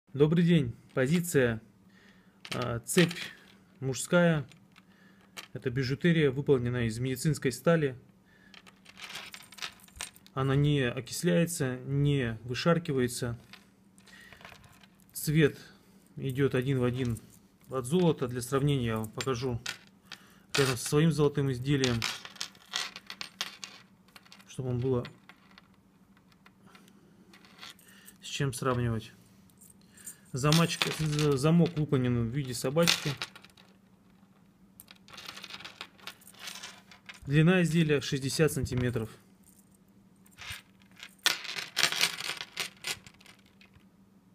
Добрый день. Позиция цепь мужская. Это бижутерия, выполнена из медицинской стали. Она не окисляется, не вышаркивается. Цвет идет один в один от золота. Для сравнения я вам покажу рядом со своим золотым изделием, чтобы вам было с чем сравнивать. Замок выполнен в виде собачки. Длина изделия 60 сантиметров.